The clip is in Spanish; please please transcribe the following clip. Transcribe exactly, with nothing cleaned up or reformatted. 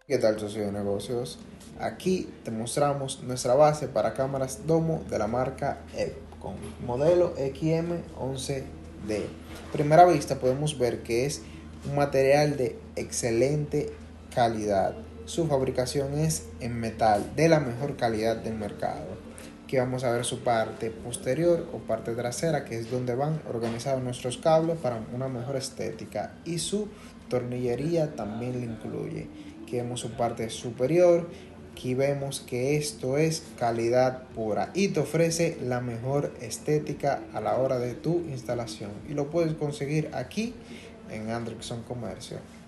¿Qué tal, socio de negocios? Aquí te mostramos nuestra base para cámaras Domo de la marca E P con modelo X M once D. Primera vista podemos ver que es un material de excelente calidad. Su fabricación es en metal de la mejor calidad del mercado. Aquí vamos a ver su parte posterior o parte trasera, que es donde van organizados nuestros cables para una mejor estética, y su tornillería también le incluye. Aquí vemos su parte superior. Aquí vemos que esto es calidad pura y te ofrece la mejor estética a la hora de tu instalación, y lo puedes conseguir aquí en Andrickson Comercio.